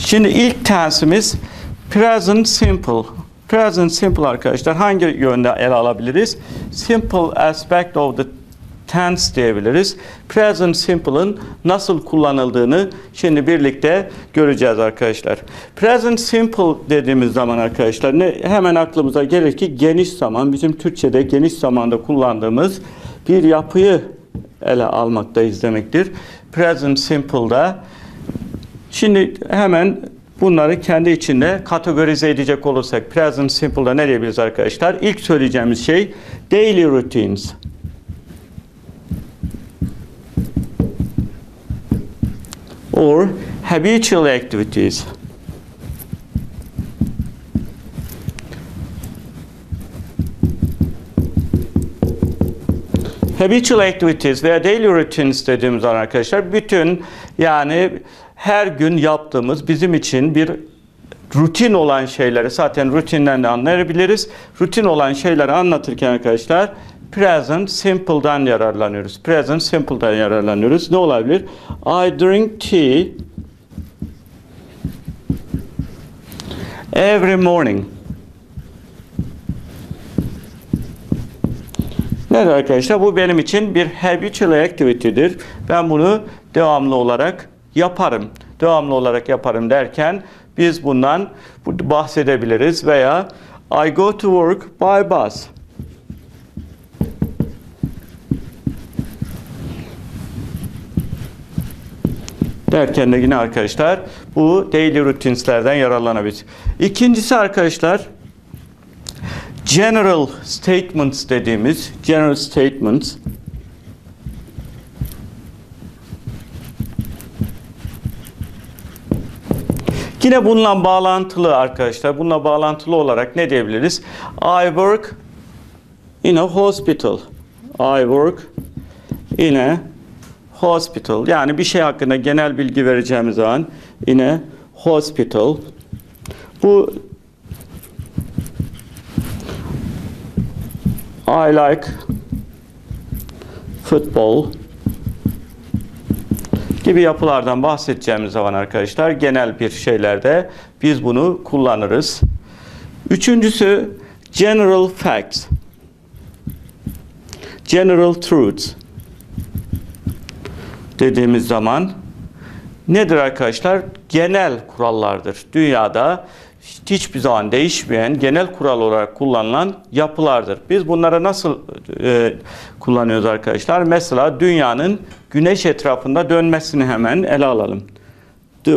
Şimdi ilk tense'imiz present simple. Present simple arkadaşlar hangi yönde ele alabiliriz? Simple aspect of the tense diyebiliriz. Present simple'ın nasıl kullanıldığını şimdi birlikte göreceğiz arkadaşlar. Present simple dediğimiz zaman arkadaşlar hemen aklımıza gelir ki geniş zaman, bizim Türkçe'de geniş zamanda kullandığımız bir yapıyı ele almaktayız demektir. Present simple'da şimdi hemen bunları kendi içinde kategorize edecek olursak present simple'da ne diyebiliriz arkadaşlar? İlk söyleyeceğimiz şey daily routines. Or habitual activities. Habitual activities veya daily routines dediğimiz zaman arkadaşlar bütün yani her gün yaptığımız bizim için bir rutin olan şeyleri zaten rutinden de anlayabiliriz. Rutin olan şeyleri anlatırken arkadaşlar present simple'dan yararlanıyoruz. Present simple'dan yararlanıyoruz. Ne olabilir? I drink tea every morning. Evet arkadaşlar bu benim için bir habitual activity'dir. Ben bunu devamlı olarak yaparım. Devamlı olarak yaparım derken biz bundan bahsedebiliriz veya I go to work by bus. Derken de yine arkadaşlar bu daily routines'lerden yararlanabiliriz. İkincisi arkadaşlar general statements dediğimiz general statements. Yine bununla bağlantılı arkadaşlar. Bununla bağlantılı olarak ne diyebiliriz? I work in a hospital. I work in a hospital. Yani bir şey hakkında genel bilgi vereceğimiz zaman in a hospital. Bu I like football gibi yapılardan bahsedeceğimiz zaman arkadaşlar genel bir şeylerde biz bunu kullanırız. Üçüncüsü general facts. General truths dediğimiz zaman nedir arkadaşlar? Genel kurallardır. Dünyada hiçbir zaman değişmeyen, genel kural olarak kullanılan yapılardır. Biz bunları nasıl kullanıyoruz arkadaşlar? Mesela dünyanın güneş etrafında dönmesini hemen ele alalım. The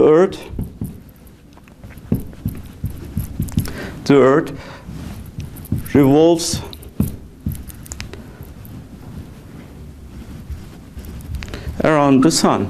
earth revolves around the sun.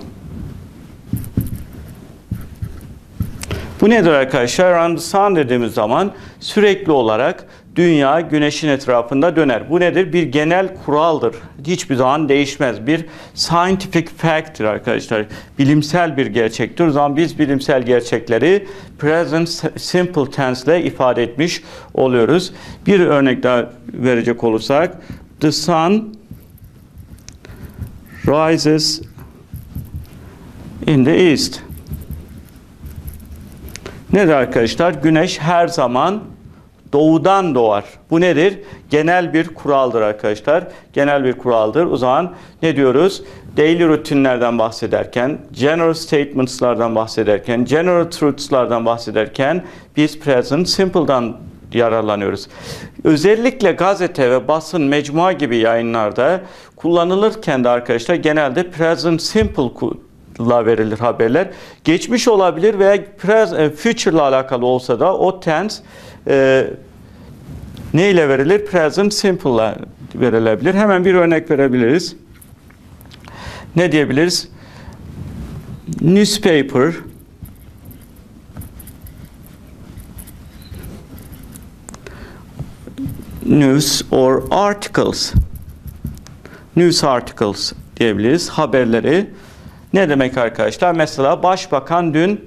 Bu nedir arkadaşlar? Around the sun dediğimiz zaman sürekli olarak dünya güneşin etrafında döner. Bu nedir? Bir genel kuraldır. Hiçbir zaman değişmez. Bir scientific fact'tir arkadaşlar. Bilimsel bir gerçektir. O zaman biz bilimsel gerçekleri present simple tense ile ifade etmiş oluyoruz. Bir örnek daha verecek olursak the sun rises in the east. Nedir arkadaşlar? Güneş her zaman doğudan doğar. Bu nedir? Genel bir kuraldır arkadaşlar. Genel bir kuraldır. O zaman ne diyoruz? Daily rutinlerden bahsederken, general statements'lardan bahsederken, general truths'lardan bahsederken biz present simple'dan yararlanıyoruz. Özellikle gazete ve basın, mecmua gibi yayınlarda kullanılırken de arkadaşlar genelde present simple verilir haberler. Geçmiş olabilir veya future ile alakalı olsa da o tense ne ile verilir? Present simple ile verilebilir. Hemen bir örnek verebiliriz. Ne diyebiliriz? Newspaper news or articles. News articles diyebiliriz. Haberleri. Ne demek arkadaşlar? Mesela başbakan dün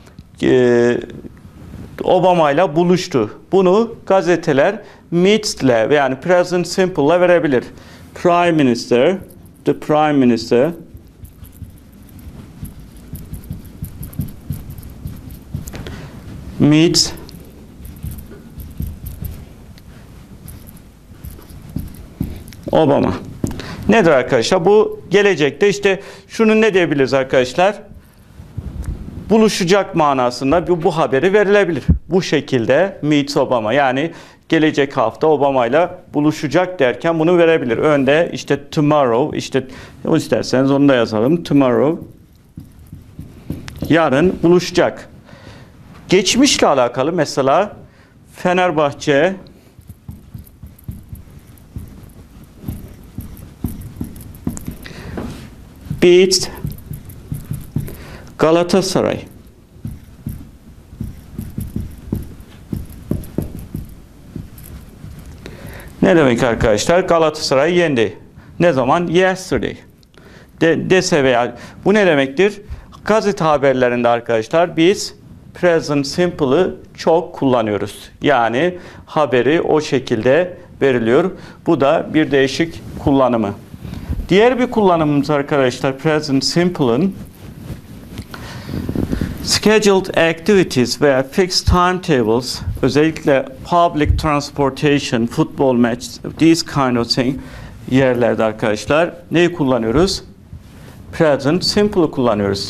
Obama ile buluştu. Bunu gazeteler meets ile yani present simple ile verebilir. Prime Minister, the Prime Minister meets Obama. Nedir arkadaşlar? Bu gelecekte işte şunu ne diyebiliriz arkadaşlar? Buluşacak manasında bu haberi verilebilir. Bu şekilde meets Obama, yani gelecek hafta Obama ile buluşacak derken bunu verebilir. Önde işte tomorrow, işte isterseniz onu da yazalım. Tomorrow, yarın buluşacak. Geçmişle alakalı mesela Fenerbahçe beats Galatasaray. Ne demek arkadaşlar? Galatasaray yendi. Ne zaman? Yesterday. Dese veya bu ne demektir? Gazete haberlerinde arkadaşlar biz present simple'ı çok kullanıyoruz. Yani haberi o şekilde veriliyor. Bu da bir değişik kullanımı. Diğer bir kullanımımız arkadaşlar present simple'ın scheduled activities veya fixed timetables, özellikle public transportation, football match, these kind of thing yerlerde arkadaşlar neyi kullanıyoruz? Present simple'ı kullanıyoruz.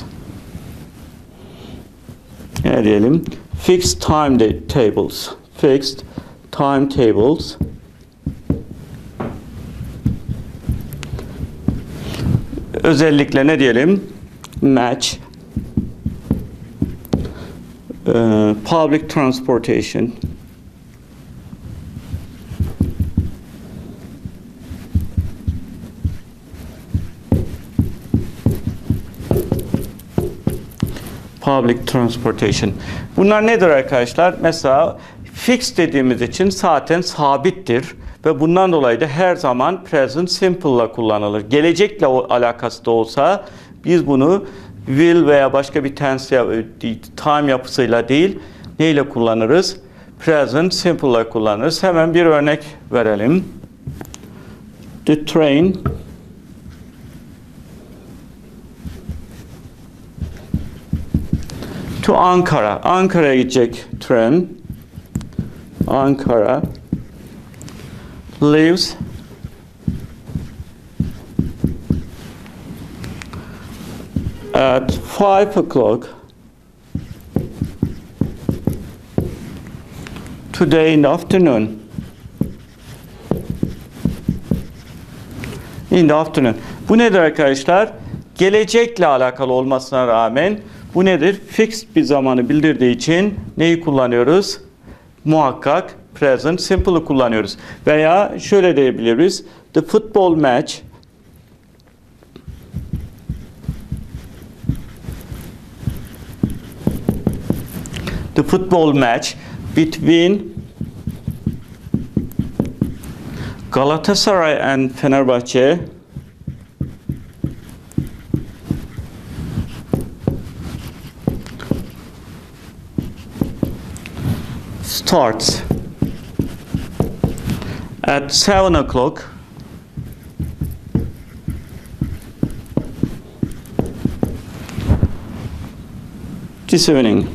Ne diyelim? Fixed timetables. Fixed timetables. Özellikle ne diyelim? Match. Public transportation. Public transportation. Bunlar nedir arkadaşlar? Mesela fix dediğimiz için zaten sabittir ve bundan dolayı da her zaman present simple ile kullanılır. Gelecekle alakası da olsa biz bunu will veya başka bir tense time yapısıyla değil, neyle kullanırız? Present simple ile kullanırız. Hemen bir örnek verelim. The train to Ankara. Ankara'ya gidecek tren. Ankara leaves at 5 o'clock today in the afternoon. In the afternoon. Bu nedir arkadaşlar? Gelecekle alakalı olmasına rağmen bu nedir? Fixed bir zamanı bildirdiği için neyi kullanıyoruz? Muhakkak present simple'ı kullanıyoruz. Veya şöyle diyebiliriz. The football match between Galatasaray and Fenerbahçe starts at 7 o'clock this evening.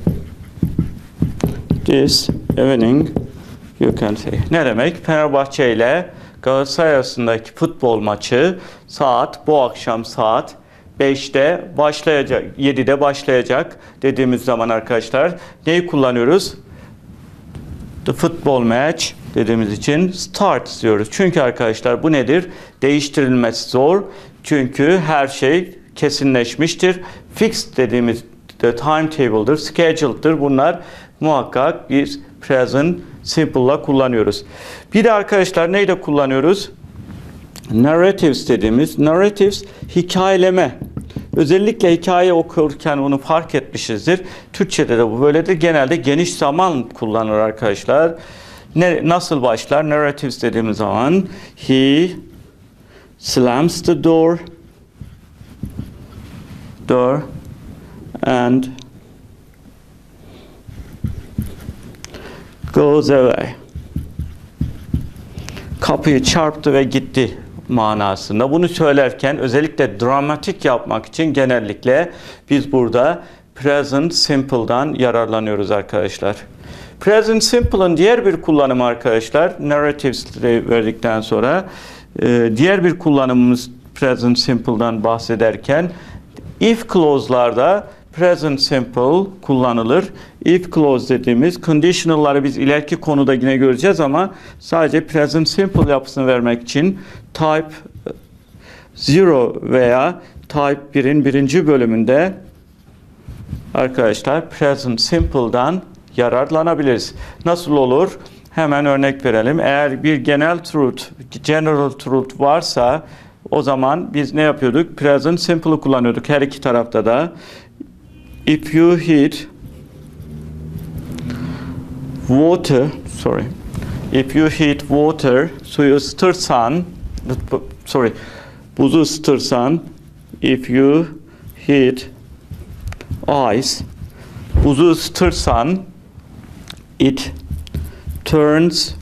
This evening you can say. Ne demek? Fenerbahçe ile Galatasaray arasındaki futbol maçı bu akşam saat 5'te başlayacak, 7'de başlayacak dediğimiz zaman arkadaşlar neyi kullanıyoruz? The football match dediğimiz için start diyoruz. Çünkü arkadaşlar bu nedir? Değiştirilmesi zor. Çünkü her şey kesinleşmiştir. Fixed dediğimiz de timetable'dır, scheduled'dır. Bunlar muhakkak biz present simple'la kullanıyoruz. Bir de arkadaşlar neyle kullanıyoruz? Narratives dediğimiz, narratives hikayeleme. Özellikle hikaye okurken bunu fark etmişizdir. Türkçe'de de bu böyledir. Genelde geniş zaman kullanır arkadaşlar. Nasıl başlar? Narratives dediğimiz zaman he slams the door and goes away. Kapıyı çarptı ve gitti manasında. Bunu söylerken özellikle dramatik yapmak için genellikle biz burada present simple'dan yararlanıyoruz arkadaşlar. Present simple'ın diğer bir kullanımı arkadaşlar, narratives verdikten sonra diğer bir kullanımımız present simple'dan bahsederken if clause'larda present simple kullanılır. If clause dediğimiz conditional'ları biz ileriki konuda yine göreceğiz ama sadece present simple yapısını vermek için type 0 veya type 1'in birinci bölümünde arkadaşlar present simple'dan yararlanabiliriz. Nasıl olur? Hemen örnek verelim. Eğer bir general truth varsa o zaman biz ne yapıyorduk? Present simple'ı kullanıyorduk her iki tarafta da. If you hit water, if you hit water, suyu ısıtırsan, buzu ısıtırsan, if you hit ice, buzu ısıtırsan, it turns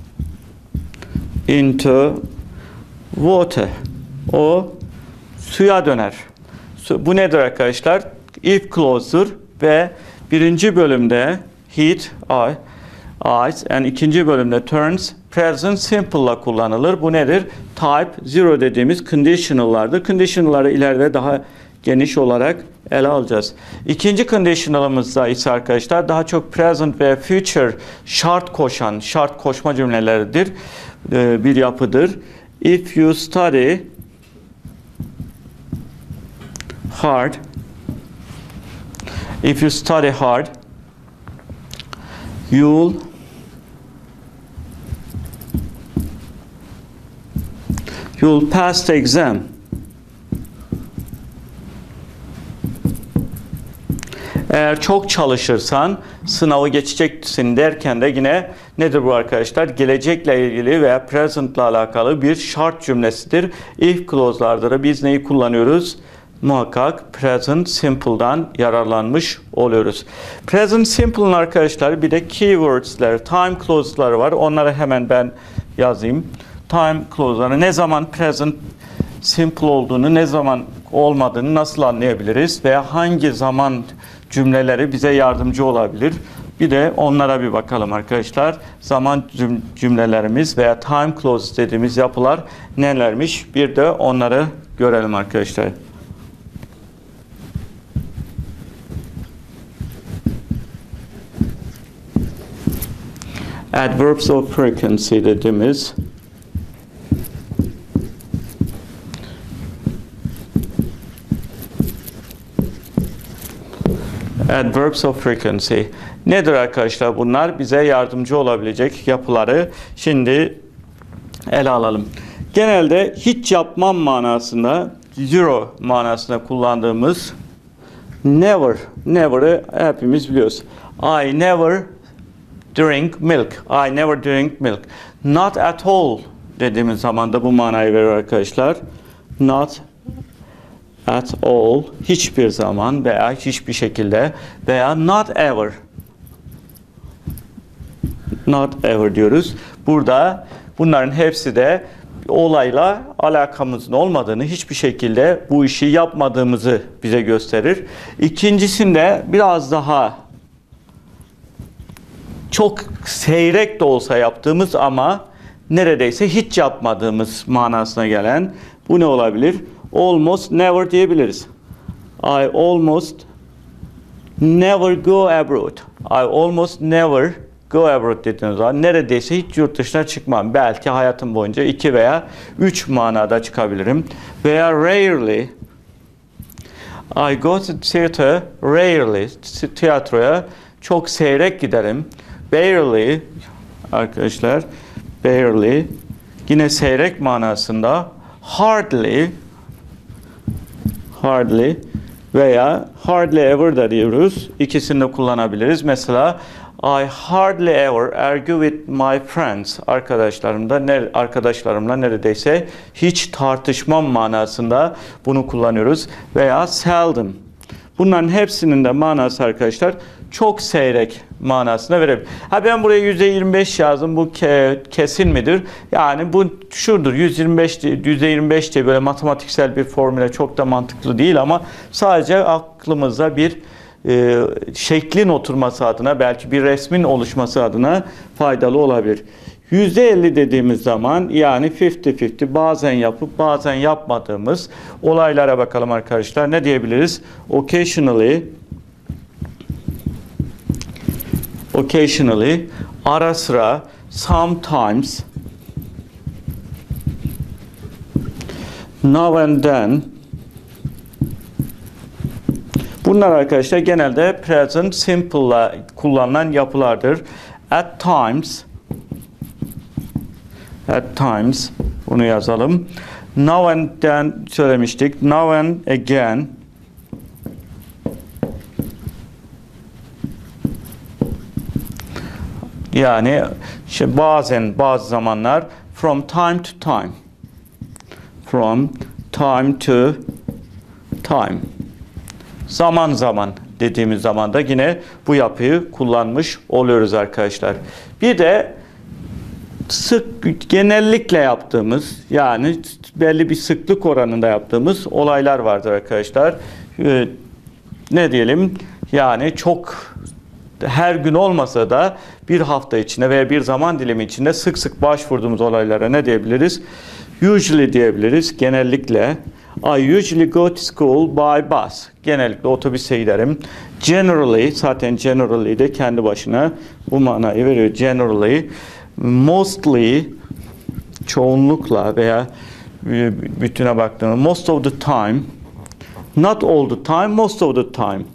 into water. O suya döner. Bu nedir arkadaşlar? If clause'dur ve birinci bölümde hit, ice and ikinci bölümde turns present simple'la kullanılır. Bu nedir? Type 0 dediğimiz conditional'lardır. Conditional'ları ileride daha geniş olarak ele alacağız. İkinci conditional'ımızda ise arkadaşlar daha çok present ve future şart koşma cümleleridir. Bir yapıdır. If you study hard, you'll pass the exam. Eğer çok çalışırsan sınavı geçeceksin derken de yine nedir bu arkadaşlar? Gelecekle ilgili veya present'la alakalı bir şart cümlesidir. If clause'larda da biz neyi kullanıyoruz? Muhakkak present simple'dan yararlanmış oluyoruz. Present simple'ın arkadaşlar bir de keywords'ler, time clause'ları var. Onları hemen ben yazayım. Time clause'ları ne zaman present simple olduğunu, ne zaman olmadığını nasıl anlayabiliriz veya hangi zaman cümleleri bize yardımcı olabilir? Bir de onlara bir bakalım arkadaşlar. Zaman cümlelerimiz veya time clauses dediğimiz yapılar nelermiş? Bir de onları görelim arkadaşlar. Adverbs of frequency dediğimiz adverbs of frequency nedir arkadaşlar? Bunlar bize yardımcı olabilecek yapıları şimdi ele alalım. Genelde hiç yapmam manasında, zero manasında kullandığımız never'ı hepimiz biliyoruz. I never drink milk. I never drink milk. Not at all dediğimiz zaman da bu manayı verir arkadaşlar. Not at all, hiçbir zaman veya hiçbir şekilde veya not ever. Not ever diyoruz. Burada bunların hepsi de olayla alakamızın olmadığını, hiçbir şekilde bu işi yapmadığımızı bize gösterir. İkincisinde biraz daha çok seyrek de olsa yaptığımız ama neredeyse hiç yapmadığımız manasına gelen bu ne olabilir? Almost never diyebiliriz. I almost never go abroad. I almost never go abroad dediğiniz zaman neredeyse hiç yurt dışına çıkmam. Belki hayatım boyunca 2 veya 3 manada çıkabilirim. Veya rarely. I go to theater rarely. Tiyatroya çok seyrek giderim. Barely arkadaşlar, barely yine seyrek manasında. Hardly veya hardly ever da diyoruz. İkisini de kullanabiliriz. Mesela I hardly ever argue with my friends. Arkadaşlarımla neredeyse hiç tartışmam manasında bunu kullanıyoruz. Veya seldom. Bunların hepsinin de manası arkadaşlar çok seyrek manasına verebilir. Ben buraya %25 yazdım. Bu kesin midir? Yani bu şudur. %25 diye böyle matematiksel bir formüle çok da mantıklı değil ama sadece aklımızda bir şeklin oturması adına, belki bir resmin oluşması adına faydalı olabilir. %50 dediğimiz zaman yani 50-50 bazen yapıp bazen yapmadığımız olaylara bakalım arkadaşlar. Ne diyebiliriz? Occasionally, ara sıra, sometimes, now and then. Bunlar arkadaşlar genelde present simple'la kullanılan yapılardır. At times bunu yazalım. Now and then söylemiştik. Now and again. Yani bazen, bazı zamanlar. From time to time. From time to time. Zaman zaman dediğimiz zaman da yine bu yapıyı kullanmış oluyoruz arkadaşlar. Bir de genellikle yaptığımız, yani belli bir sıklık oranında yaptığımız olaylar vardır arkadaşlar. Ne diyelim? Yani çok her gün olmasa da bir hafta içinde veya bir zaman dilimi içinde sık sık başvurduğumuz olaylara ne diyebiliriz? Usually diyebiliriz. Genellikle. I usually go to school by bus. Genellikle otobüse giderim. Generally, zaten generally de kendi başına bu manayı veriyor. Generally, mostly, çoğunlukla veya bütüne baktığımda most of the time, not all the time, most of the time.